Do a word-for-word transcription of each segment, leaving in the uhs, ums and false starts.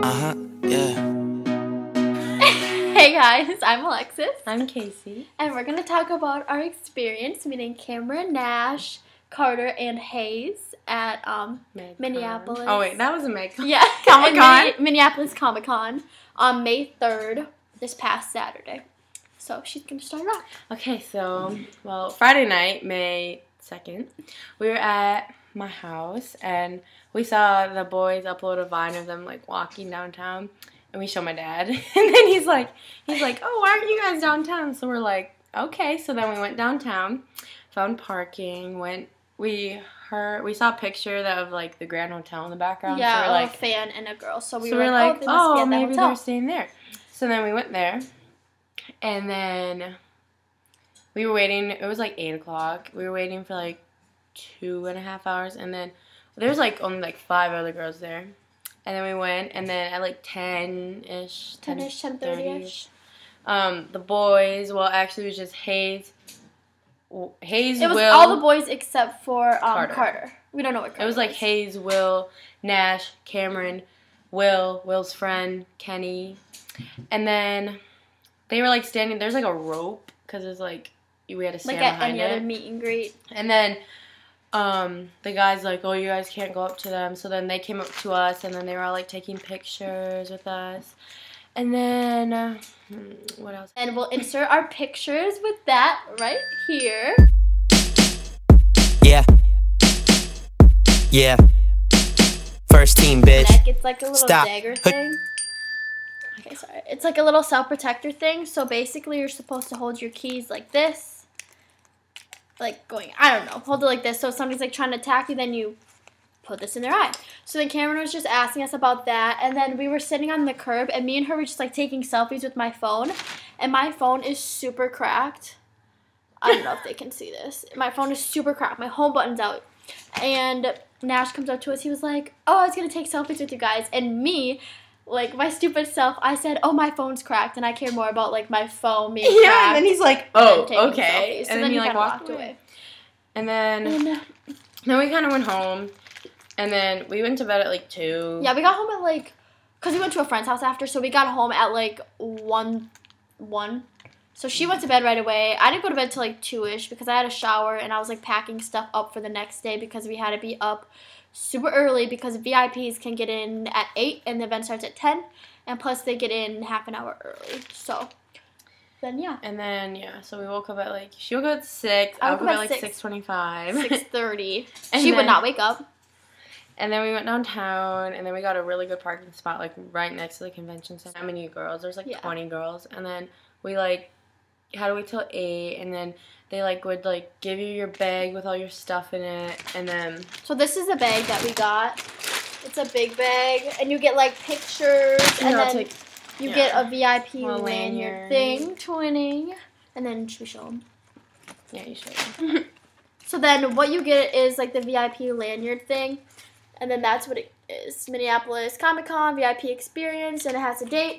Uh-huh, yeah. Hey guys, I'm Alexis. I'm Casey. And we're going to talk about our experience meeting Cameron, Nash, Carter, and Hayes at um, Minneapolis. Oh wait, that was a Meg. Yeah, Comic-Con. Min- Minneapolis Comic-Con on May third, this past Saturday. So she's going to start it off. Okay, so, well, Friday night, May second, we were at my house, and we saw the boys upload a Vine of them, like, walking downtown, and we show my dad, and then he's like, he's like, oh, why aren't you guys downtown? So we're like, okay, so then we went downtown, found parking, went, we heard, we saw a picture of, like, the Grand Hotel in the background. Yeah, so we're like, a fan and a girl, so we so were we're like, like, oh, they must oh, be at that maybe hotel. they're staying there. So then we went there, and then we were waiting. It was like eight o'clock. We were waiting for like two and a half hours, and then there was like only like five other girls there. And then we went, and then at like ten-ish, ten-ish, ten thirty-ish. Um, the boys, well, actually it was just Hayes, Hayes, It was Will, all the boys except for um, Carter. Carter. We don't know what Carter It was like was. Hayes, Will, Nash, Cameron, Will, Will's friend, Kenny. And then they were like standing, there's like a rope, because it's like, we had to stand like at behind any it. other meet and greet. And then um, the guy's like, oh, you guys can't go up to them. So then they came up to us, and then they were all like taking pictures with us. And then, uh, what else? And we'll insert our pictures with that right here. Yeah. Yeah. First team, bitch. Neck, it's like a little Stop. dagger thing. Okay, sorry. It's like a little self-protector thing. So basically, you're supposed to hold your keys like this. Like going, I don't know, hold it like this. So if somebody's like trying to attack you, then you put this in their eye. So then Cameron was just asking us about that. And then we were sitting on the curb, and me and her were just like taking selfies with my phone. And my phone is super cracked. I don't know if they can see this. My phone is super cracked. My home button's out. And Nash comes up to us. He was like, oh, I was going to take selfies with you guys. And me, like, my stupid self, I said, oh, my phone's cracked. And I care more about, like, my phone being Yeah, cracked. and then he's like, than oh, taking okay. selfies. So And then, then he he like kinda walked walked away. away. And then, And, uh, then we kind of went home. And then we went to bed at like two. yeah, we got home at, like, because we went to a friend's house after. So we got home at, like, one, one. So she went to bed right away. I didn't go to bed till, like, two-ish because I had a shower. And I was, like, packing stuff up for the next day because we had to be up super early because V I Ps can get in at eight and the event starts at ten. And plus they get in half an hour early. So then, yeah. And then, yeah, so we woke up at like, she woke up at six. I I woke woke up up at at like six. six twenty-five. six thirty. And She would then- not wake up. And then we went downtown, and then we got a really good parking spot, like, right next to the convention center. How many girls? There's, like, Yeah. twenty girls. And then we, like, had to wait till eight, and then they, like, would, like, give you your bag with all your stuff in it, and then... So this is a bag that we got. It's a big bag, and you get, like, pictures, and Yeah, I'll then take- you yeah. get a V I P Little lanyard lanyard. thing, twinning, and then should we show them? Yeah, you should. So then what you get is, like, the V I P lanyard thing, and then that's what it is. Minneapolis Comic-Con, V I P experience, and it has a date.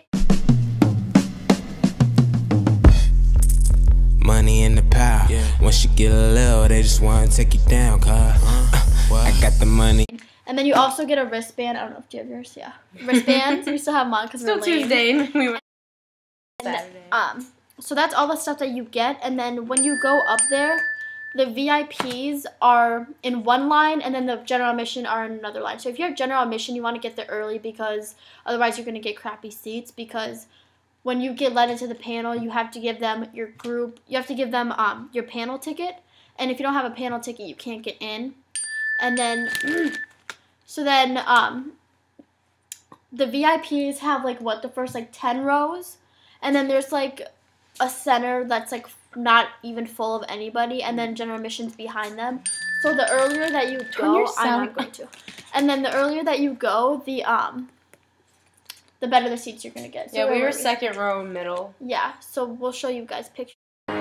Money in the pile. Yeah. Once you get a little, they just want to take you down, cuz. Uh, I got the money. And then you also get a wristband. I don't know if you have yours. Yeah. Wristbands. We still have mine because we're Still lame. Tuesday, and we went And, Saturday. um, so that's all the stuff that you get. And then when you go up there, the V I Ps are in one line, and then the general admission are in another line. So if you have general admission, you want to get there early because otherwise you're going to get crappy seats because when you get let into the panel, you have to give them your group, you have to give them um, your panel ticket. And if you don't have a panel ticket, you can't get in. And then, so then um, the V I Ps have like what, the first like ten rows? And then there's like a center that's like not even full of anybody, and then general admission's behind them. So the earlier that you Turn go, your I'm sound not going to. And then the earlier that you go, the um, the better the seats you're gonna get. So Yeah, we where were we? second row middle. Yeah, so we'll show you guys pictures.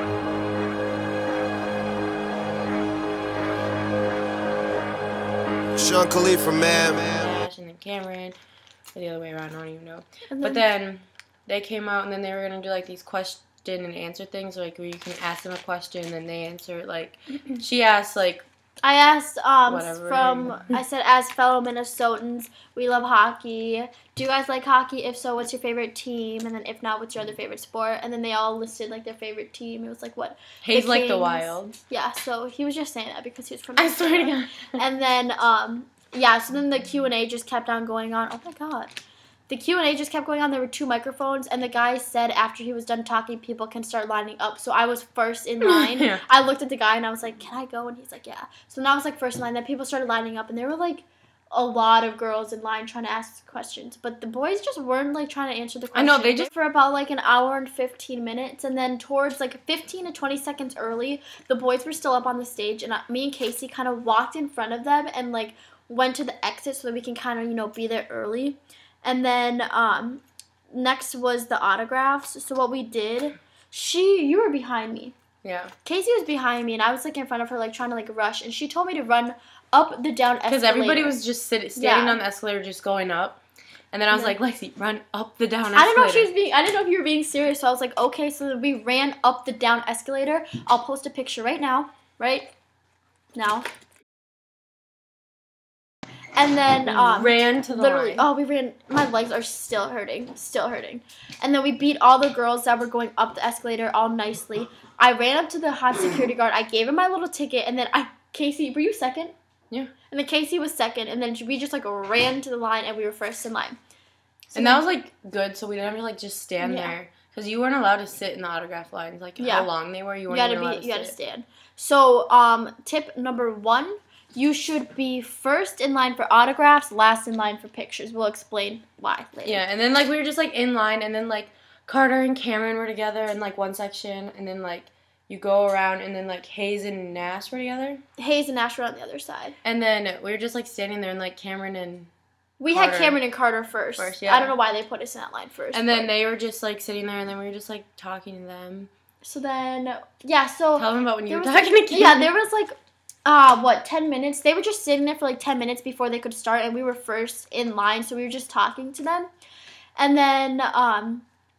Sean Khalifa, man. Nash and then Cameron. Or the other way around, I don't even know. And But then they came out, and then they were going to do, like, these question and answer things, like, where you can ask them a question, and then they answer it. Like, she asked, like, I asked um Whatever. from I said, as fellow Minnesotans, we love hockey. Do you guys like hockey? If so, what's your favorite team? And then if not, what's your other favorite sport? And then they all listed like their favorite team. It was like what? Hayes the like the Kings. Wild. Yeah, so he was just saying that because he was from I swear to God. And then um yeah, so then the Q and A just kept on going on. Oh my God. The Q and A just kept going on. There were two microphones, and the guy said after he was done talking, people can start lining up. So I was first in line. Yeah. I looked at the guy, and I was like, can I go? And he's like, yeah. So now I was like first in line. Then people started lining up, and there were like a lot of girls in line trying to ask questions. But the boys just weren't like trying to answer the questions. I know, they just... For about like an hour and fifteen minutes. And then towards like fifteen to twenty seconds early, the boys were still up on the stage. And I, me and Casey kind of walked in front of them and like went to the exit so that we can kind of, you know, be there early. And then um, next was the autographs. So what we did, she, you were behind me. Yeah. Casey was behind me, and I was like in front of her, like trying to like rush. And she told me to run up the down escalator. Because everybody was just sit, standing Yeah. on the escalator, just going up. And then I was Yeah. like, Lexi, run up the down escalator. I didn't know if she was being. I didn't know if you were being serious. So I was like, okay. So we ran up the down escalator. I'll post a picture right now. Right now. And then um, ran to the literally, line. oh, we ran. My legs are still hurting, still hurting. And then we beat all the girls that were going up the escalator all nicely. I ran up to the hot security guard. I gave him my little ticket, and then I, Casey, were you second? Yeah. And then Casey was second, and then we just like ran to the line, and we were first in line. So and that was like good, so we didn't have to like just stand Yeah. there. Because you weren't allowed to sit in the autograph lines. Like Yeah. how long they were, you you weren't gotta even allowed be, to you gotta sit. stand. So um, tip number one. You should be first in line for autographs, last in line for pictures. We'll explain why later. Yeah, and then like we were just like in line, and then like Carter and Cameron were together in like one section, and then like you go around, and then like Hayes and Nash were together. Hayes and Nash were on the other side. And then we were just like standing there, and like Cameron and We Carter. had Cameron and Carter first. First, yeah. I don't know why they put us in that line first. And then but- they were just like sitting there, and then we were just like talking to them. So then, yeah, so. Tell them about when you there were was, talking like, to Cameron. Yeah, there was like, uh, what, ten minutes? They were just sitting there for like ten minutes before they could start, and we were first in line, so we were just talking to them. And then, um,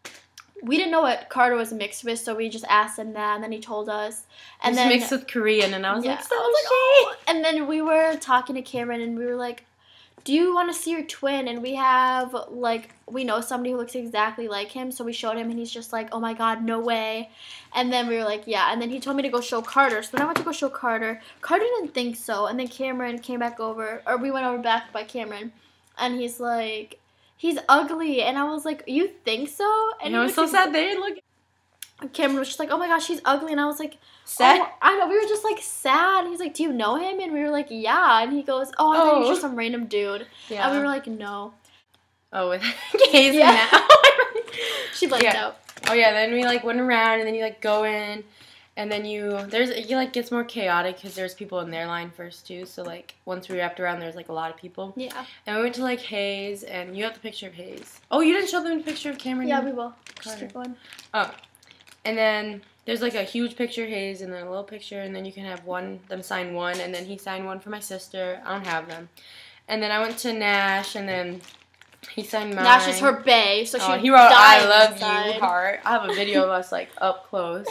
we didn't know what Carter was mixed with, so we just asked him that, and then he told us. And It was then mixed with Korean, and I was yeah, like, so I was like, she. oh. And then we were talking to Cameron, and we were like, do you want to see your twin? And we have, like, we know somebody who looks exactly like him, so we showed him, and he's just like, oh my God, no way. And then we were like, yeah. And then he told me to go show Carter, so then I went to go show Carter. Carter didn't think so, and then Cameron came back over, or we went over back by Cameron, and he's like, he's ugly. And I was like, you think so? And You know, he it's so was sad they didn't look. Cameron was just like, oh my gosh, he's ugly. And I was like, Sad? oh, I know. We were just like sad. He's like, do you know him? And we were like, yeah. And he goes, oh, I thought he was Oh. just some random dude. Yeah. And we were like, no. Oh, with Hayes Yeah. and now. She blanked Yeah. out. Oh yeah, then we like went around, and then you like go in, and then you there's it like gets more chaotic because there's people in their line first too. So like once we wrapped around, there's like a lot of people. Yeah. And we went to like Hayes, and you have the picture of Hayes. Oh, you didn't show them the picture of Cameron? Yeah, and we will. Just Carter. keep going. Oh, and then there's like a huge picture of Hayes, and then a little picture, and then you can have one them sign one, and then he signed one for my sister. I don't have them. And then I went to Nash, and then he signed mine. Nash is her bae, so she Oh, he wrote "I love inside. you" heart. I have a video of us like up close.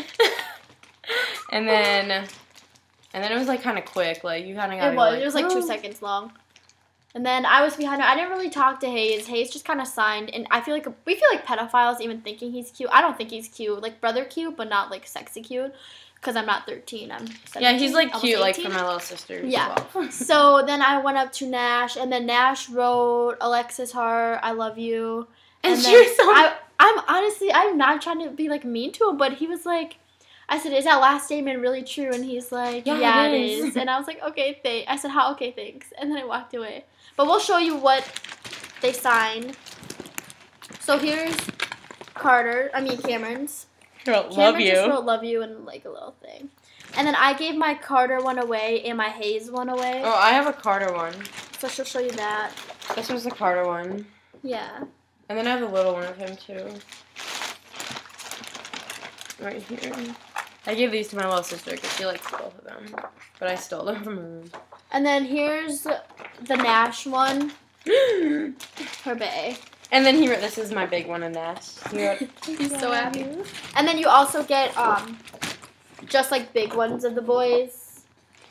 And then, and then it was like kind of quick. Like you kind of got. It was. Like, It was like two "Oh." seconds long. And then I was behind her. I didn't really talk to Hayes. Hayes just kind of signed, and I feel like we feel like pedophiles even thinking he's cute. I don't think he's cute, like brother cute, but not like sexy cute. Because I'm not thirteen. I'm seventeen. Yeah, he's like almost cute, like eighteen. for my little sister. Yeah. As well. So then I went up to Nash, and then Nash wrote Alexis heart, I love you. And And she then was so- I, I'm honestly, I'm not trying to be like mean to him, but he was like, I said, is that last statement really true? And he's like, Yeah, yeah, it it is. is. And I was like, okay, thanks. I said, how? Okay, thanks. And then I walked away. But we'll show you what they signed. So here's Carter, I mean Cameron's. Girl, love Cameron you. just wrote love you and like a little thing. And then I gave my Carter one away and my Hayes one away. Oh, I have a Carter one. So she'll show you that. This was the Carter one. Yeah. And then I have a little one of him too. Right here. I gave these to my little sister because she likes both of them. But I stole them from her room. And then here's the Nash one. Her bae. And then he wrote, this is my big one in Nash. He wrote, He's so happy. And then you also get um just like big ones of the boys.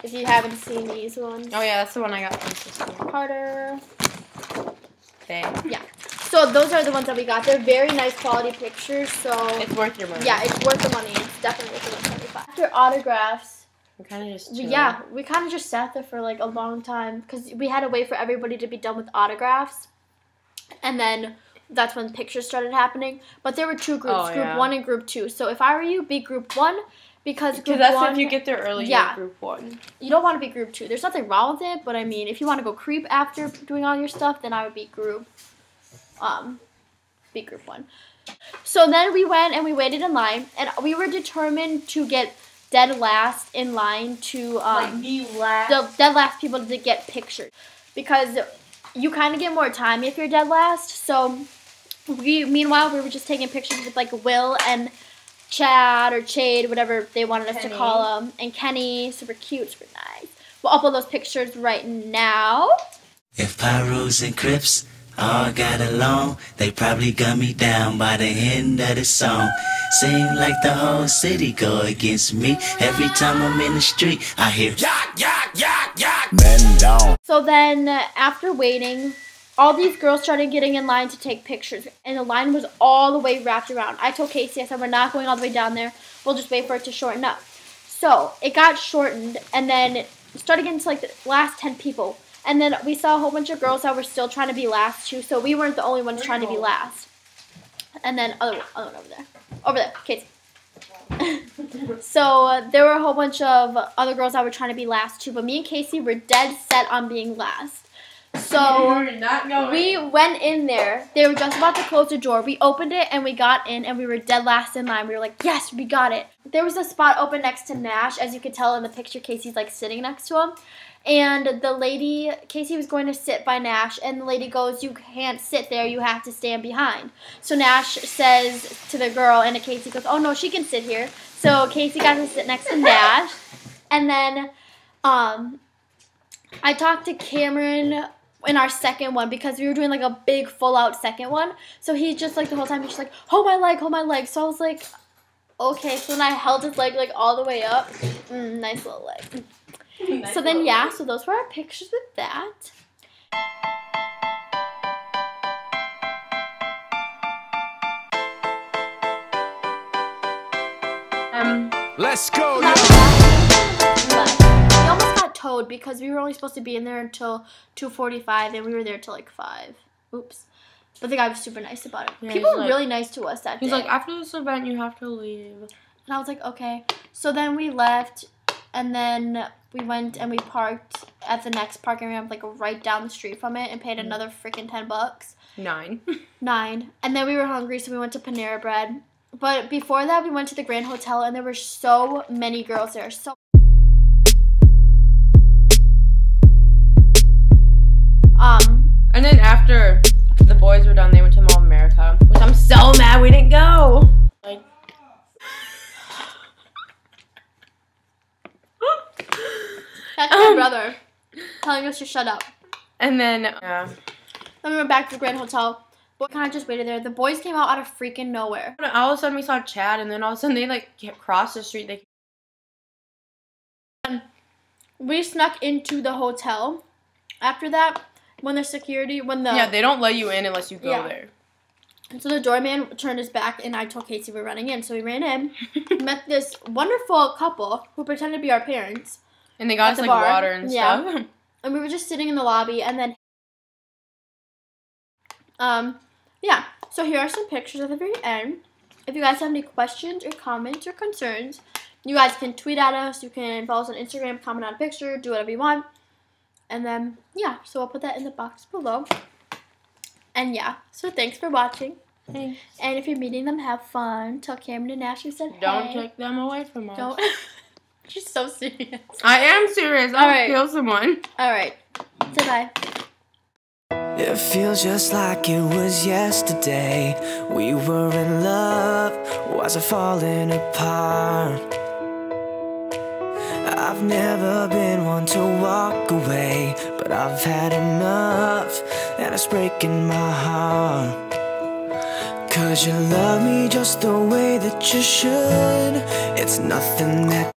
If you haven't seen these ones. Oh yeah, that's the one I got from sister. Carter. Okay. Yeah. So those are the ones that we got. They're very nice quality pictures. So it's worth your money. Yeah, it's worth the money. It's definitely worth the one seventy-five. After autographs. We kind of just. Chilled. Yeah, we kind of just sat there for like a long time because we had to wait for everybody to be done with autographs, and then that's when pictures started happening. But there were two groups, oh, group yeah. one and group two. So if I were you, be group one. Because group that's one, if you get there early, yeah, group one. You don't want to be group two. There's nothing wrong with it, but I mean, if you want to go creep after doing all your stuff, then I would be group, um, be group one. So then we went and we waited in line, and we were determined to get dead last in line to um, like the last, the dead last people to get pictures, because you kind of get more time if you're dead last. So we, meanwhile, we were just taking pictures with like Will and Chad or Chade, whatever they wanted us Kenny. to call him, and Kenny, super cute, super nice. We'll upload those pictures right now. If Pyros and Crips all got along, they probably gun me down by the end of the song. Seem like the whole city go against me. Every time I'm in the street, I hear yak, yak, yak, yak. Bend down. So then, after waiting, all these girls started getting in line to take pictures, and the line was all the way wrapped around. I told Casey, I said, we're not going all the way down there. We'll just wait for it to shorten up. So it got shortened, and then it started getting to like the last ten people. And then we saw a whole bunch of girls that were still trying to be last too, so we weren't the only ones trying to be last. And then other one, other one over there. Over there, Casey. So uh, there were a whole bunch of other girls that were trying to be last too, but me and Casey were dead set on being last. So we went in there. They were just about to close the door. We opened it and we got in, and we were dead last in line. We were like, yes, we got it. There was a spot open next to Nash. As you could tell in the picture, Casey's like sitting next to him. And the lady, Casey was going to sit by Nash, and the lady goes, you can't sit there, you have to stand behind. So Nash says to the girl, and Casey goes, oh no, she can sit here. So Casey got to sit next to Nash. And then um, I talked to Cameron in our second one, because we were doing like a big full out second one. So he's just like the whole time he's just like, hold my leg, hold my leg. So I was like, okay. So then I held his leg like all the way up. Mm, nice little leg. Nice. So then yeah, so those were our pictures with that. Um, let's go. We almost got towed because we were only supposed to be in there until two forty-five, and we were there till like five. Oops. But the guy was super nice about it. Yeah, People were like, really nice to us that he's day. He's like, after this event, you have to leave. And I was like, okay. So then we left, and then we went and we parked at the next parking ramp, like right down the street from it, and paid another freaking ten bucks. Nine. Nine. And then we were hungry, so we went to Panera Bread. But before that, we went to the Grand Hotel, and there were so many girls there. So. Um. And then after the boys were done, they went to Mall of America, which I'm so mad we didn't go. Like. That's my brother telling us to shut up. And then, yeah. Then we went back to the Grand Hotel. But we kind of just waited there. The boys came out out of freaking nowhere. All of a sudden we saw Chad, and then all of a sudden they like crossed the street. They we snuck into the hotel. After that, when the security, when the yeah, they don't let you in unless you go yeah. there. And so the doorman turned his back, and I told Casey we were running in. So we ran in, met this wonderful couple who pretended to be our parents. And they got us like bar. water and yeah. stuff. And we were just sitting in the lobby, and then um. Yeah, so here are some pictures at the very end. If you guys have any questions or comments or concerns, you guys can tweet at us. You can follow us on Instagram, comment on a picture, do whatever you want. And then, yeah, so I'll put that in the box below. And yeah, so thanks for watching. Thanks. And if you're meeting them, have fun. Tell Cameron and Nash we said Don't hey. take them away from us. Don't. She's so serious. I am serious. I'll right. kill someone. All right. Say bye. It feels just like it was yesterday. We were in love, was it falling apart? I've never been one to walk away, but I've had enough, and it's breaking my heart. Cause you love me just the way that you should. It's nothing that